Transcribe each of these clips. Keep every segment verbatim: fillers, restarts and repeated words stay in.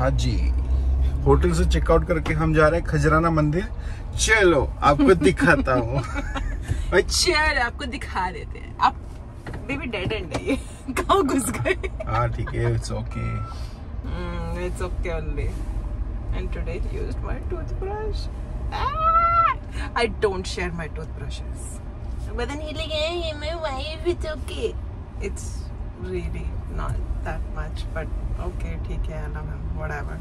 हाँ जी, होटल से चेकआउट करके हम जा रहे हैं खजराना मंदिर। चलो आपको दिखाता हूँ। चलो आपको दिखा देते हैं। आप बेबी डेड एंड है ये, कहाँ घुस गए? हाँ ठीक है, it's okay, it's okay only. And today used my toothbrush. I don't share my toothbrushes, but then he like hey my wife, it's okay. It's really not that much, but okay, ठीक है, I love him, whatever.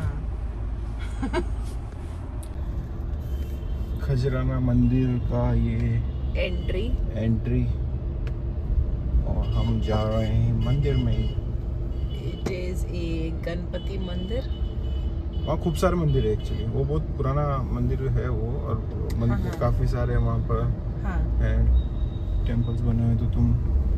Khajrana मंदिर का ये entry entry और हम जा रहे हैं मंदिर में। इट इज ए गणपति मंदिर। वहाँ खूब सारे मंदिर है एक्चुअली, वो बहुत पुराना मंदिर है वो, और मंदिर हाँ, हाँ. काफी सारे वहाँ पर हाँ. हैं टेम्पल्स बने हुए, तो तुम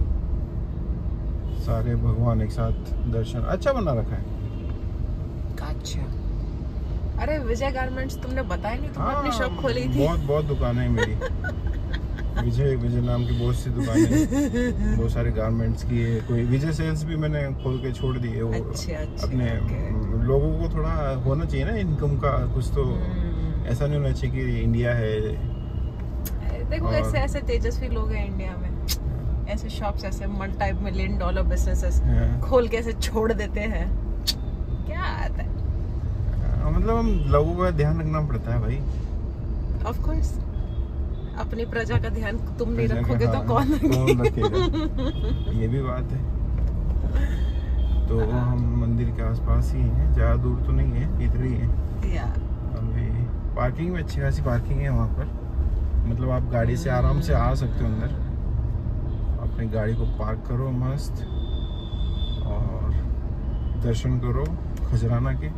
सारे भगवान एक साथ दर्शन अच्छा बना रखा है। अच्छा, अरे विजय गारमेंट्स तुमने बताया नहीं, तुमने अपनी शॉप खोली थी। बहुत बहुत दुकानें हैं मेरी। विजय विजय नाम की बहुत सी दुकानें, बहुत सारे गारमेंट्स की है। कोई विजय सेल्स भी मैंने खोल के छोड़ दी है। वो अच्छे, अच्छे, अपने लोगों को थोड़ा होना चाहिए ना इनकम का कुछ, तो ऐसा नहीं होना चाहिए कि इंडिया है। देखो ऐसे ऐसे तेजस्वी लोग हैं इंडिया में, ऐसे शॉप्स, ऐसे मल्टी मिलियन डॉलर बिजनेसेस खोल के ऐसे छोड़ देते हैं। क्या आता है, मतलब हम लोगों का ध्यान रखना पड़ता है भाई। ऑफ कोर्स, अपनी प्रजा का ध्यान तुम नहीं रखोगे तो कौन रखेगा? ये भी बात है। तो हम मंदिर के आसपास ही हैं, ज्यादा दूर तो नहीं है, इधर ही है। या अभी पार्किंग में अच्छी खासी पार्किंग है वहाँ पर, मतलब आप गाड़ी से आराम से आ सकते हो अंदर। अपनी गाड़ी को पार्क करो मस्त और दर्शन करो खजराना के।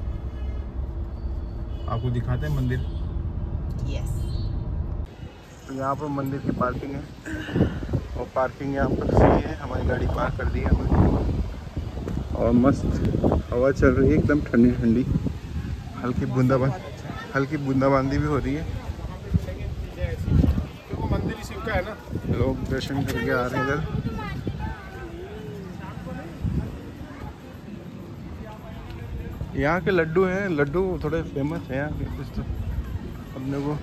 आपको दिखाते हैं मंदिर। यस। तो यहाँ पर मंदिर की पार्किंग है, और पार्किंग यहाँ पर फ्री है। हमारी गाड़ी पार्क कर दी है हमने, और मस्त हवा चल रही है, एकदम ठंडी ठंडी, हल्की बूंदाबांदी हल्की बूंदाबांदी भी हो रही है। मंदिर ही शिव का है ना, लोग दर्शन करके आ रहे हैं इधर। यहाँ के लड्डू हैं, लड्डू थोड़े फेमस है यहाँ के कुछ तो अपने को।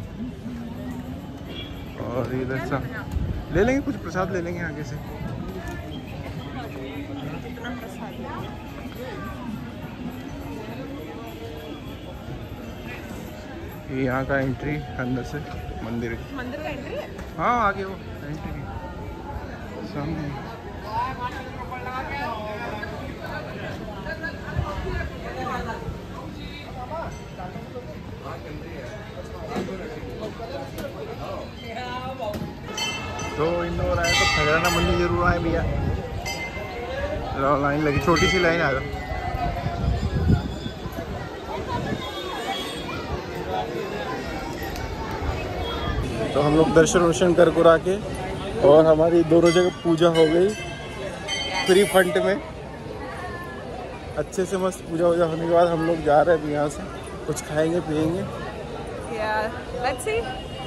और इधर सा ले लेंगे, कुछ प्रसाद ले लेंगे आगे से। ये यहाँ का एंट्री अंदर से मंदिर मंदिर का एंट्री है। हाँ आगे वो एंट्री सामने। तो इंदौर आए तो खजराना मंदिर जरूर आए भैया। लाइन लगी, छोटी सी लाइन आ गई। तो हम लोग दर्शन वर्शन कर कुरा के, और हमारी दोनों जगह पूजा हो गई फ्री फंड में। अच्छे से मस्त पूजा वूजा होने के बाद हम लोग जा रहे हैं यहाँ से, कुछ खाएंगे पिएंगे। Yeah, let's see.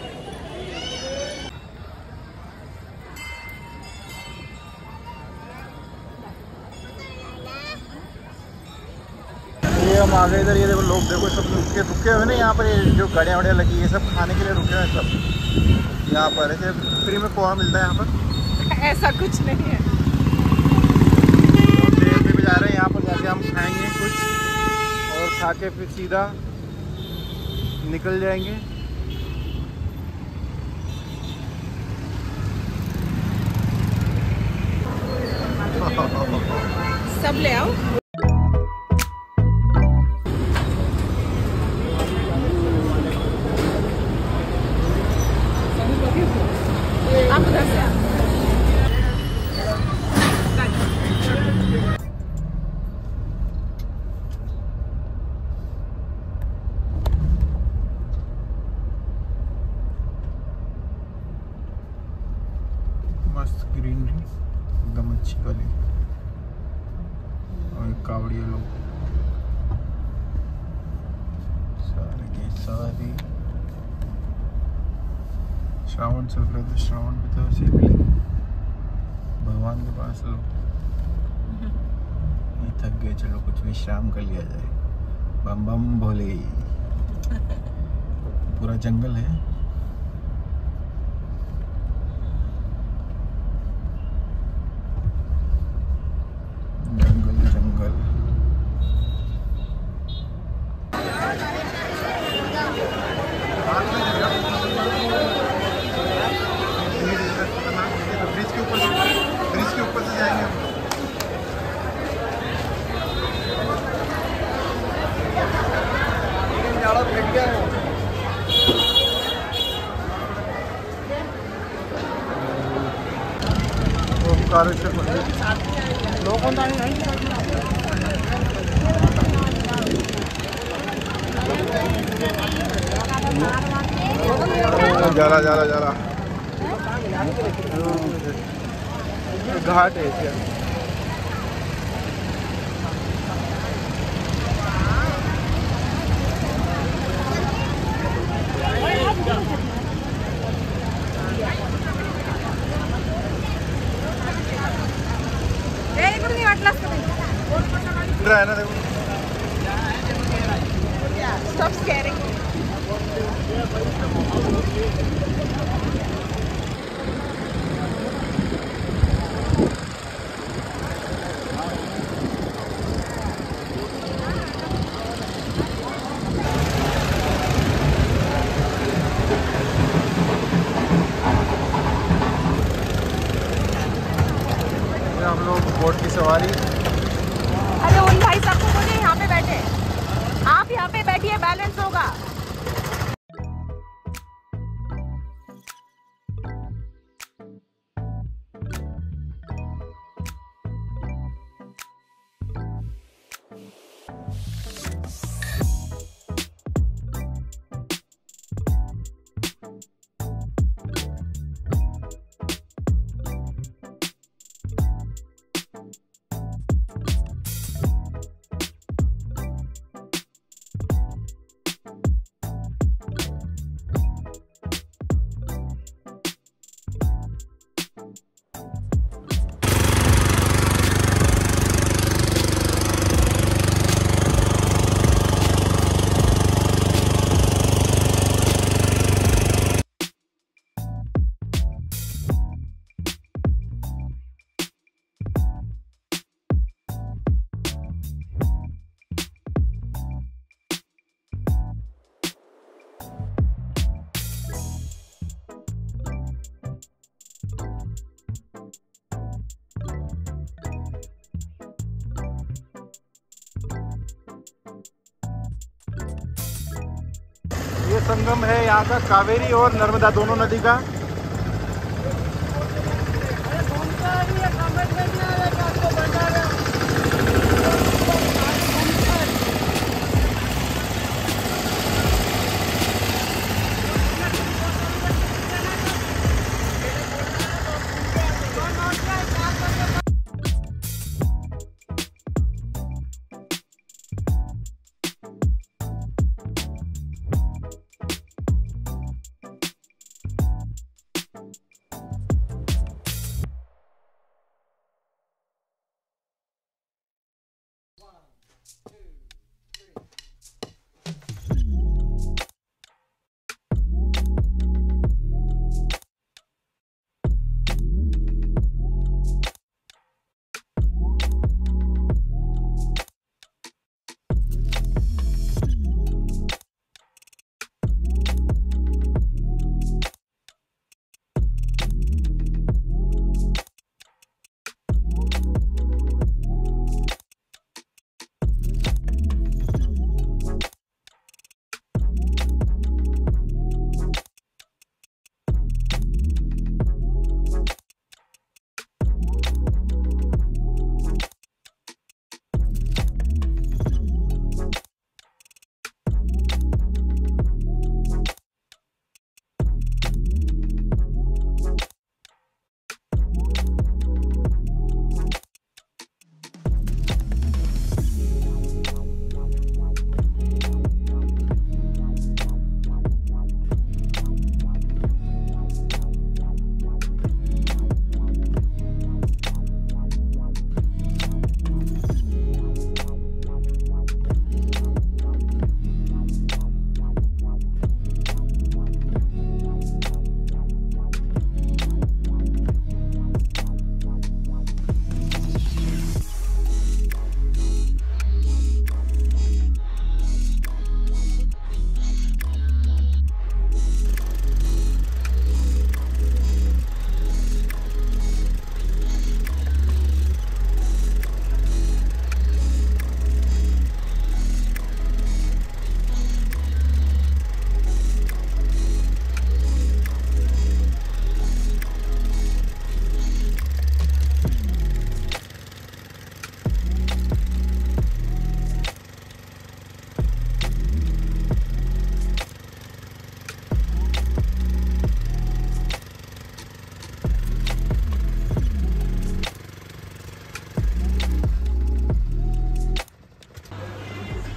ये हम आ गए इधर, ये देखो लोग, देखो सब रुके रुके हुए ना यहाँ पर। ये जो गाड़ियाँ वाड़ियाँ लगी है, सब खाने के लिए रुके हुए हैं सब यहाँ पर। ऐसे फ्री में पोहा मिलता है यहाँ पर? ऐसा कुछ नहीं है। तो ट्रेन पे भी जा रहे हैं, यहाँ पर जाके हम खाएंगे कुछ, और खा के फिर सीधा निकल जाएंगे। सब ले आओ। आप उधर से आओ। मस्त ग्रीनरी एकदम अच्छी वाली, और कावड़िया लोग सारे के सारे। श्रावण चल रहा है, तो श्रावण भी तो ऐसे मिलेंगे भगवान के पास लोग। थक गए, चलो कुछ विश्राम कर लिया जाए। बम बम भोले। पूरा जंगल है। जंगल जंगल। ब्रिज के ऊपर ब्रिज के ऊपर से जाएंगे हम। ओमकारेश्वर मंदिर। जाला जाला जाला घाट है क्या? है ना, देखो। Stop scaring me. हम लोग बोट की सवारी। अरे उन भाई साहब को बोलिए यहाँ पे बैठे, आप यहाँ पे बैठिए, बैलेंस होगा। ये संगम है यहाँ का, कावेरी और नर्मदा दोनों नदी का।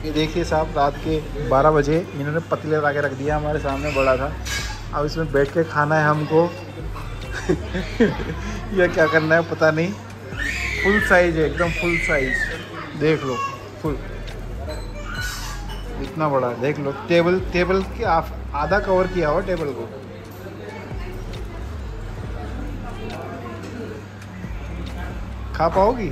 ये देखिए साहब, रात के बारह बजे इन्होंने पतीला ला के रख दिया हमारे सामने, बड़ा था। अब इसमें बैठ के खाना है हमको। या क्या करना है पता नहीं। फुल साइज है, एकदम फुल साइज, देख लो, फुल इतना बड़ा है, देख लो। टेबल टेबल के आधा कवर किया हुआ टेबल को। खा पाओगी?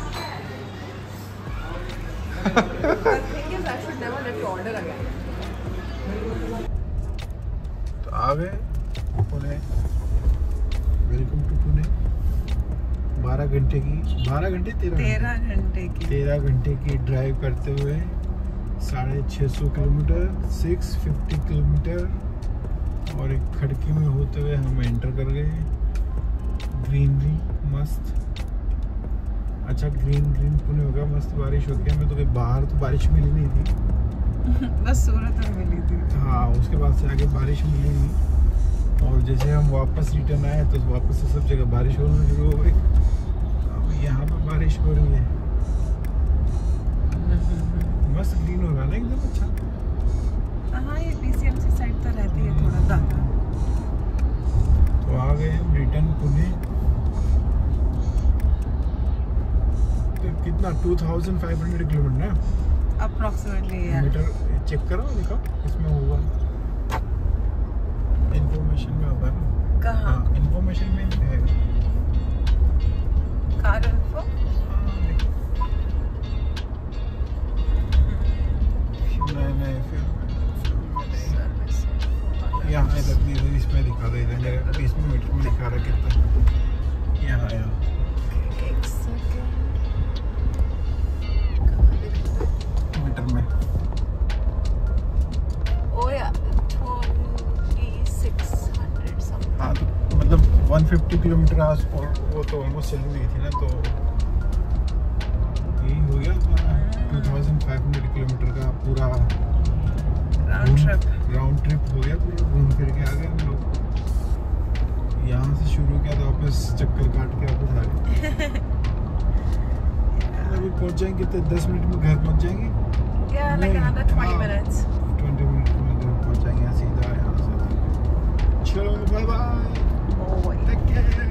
तो आ गए पुणे। Welcome to Pune. बारह घंटे की बारह घंटे तेरह तेरह घंटे की तेरह घंटे की ड्राइव करते हुए साढ़े छः सौ किलोमीटर, सिक्स फिफ्टी किलोमीटर, और एक खड़की में होते हुए हम एंटर कर गए। ग्रीनरी मस्त, अच्छा ग्रीन ग्रीन पुणे होगा, मस्त बारिश होती है। हमें तो कहीं बाहर तो बारिश मिली नहीं थी, बस सूरत में मिली थी। हाँ, उसके बाद से आगे बारिश मिली नहीं। और जैसे हम वापस रिटर्न आए तो वापस से सब जगह बारिश होना शुरू हो गई। अब यहाँ पर बारिश हो रही है, मस्त ग्रीन होगा ना, एकदम अच्छा। हाँ, ये पीसीएमसी साइड तो रहती है थोड़ा ज़्यादा। तो आ गए हम रिटर्न पुणे। तो कितना two thousand five hundred kilometre ना अप्रोक्सीमेटली। मीटर चेक करो, देखो इसमें होगा, इन्फॉर्मेशन में होगा ना। कहाँ? हाँ, इन्फॉर्मेशन में है। Car info. हाँ, देखो। नहीं नहीं फिर यहाँ इधर इधर इसमें दिखा दो, इधर मेरे इसमें मीटर में दिखा रहा कितना। यहाँ यहाँ एक सेकंड। मीटर में। ओ या छब्बीस सौ समथिंग। हाँ, तो मतलब एक सौ पचास किलोमीटर आस और वो तो ऑलमोस्ट चली गई थी ना, तो यही हो गया two thousand five hundred kilometre का पूरा राउंड ट्रिप राउंड ट्रिप हो गया। पूरा घूम फिर के आ गए हम लोग। यहाँ से शुरू किया तो वापस चक्कर काट के वापस आ गए। अभी पहुँच जाएंगे तो दस मिनट में घर पहुँच जाएंगे। Yeah, like another twenty minutes. Twenty minute में घर पहुँच जाएंगे, यहाँ सीधा यहाँ से। चलो bye bye, Oh, wait. Take care.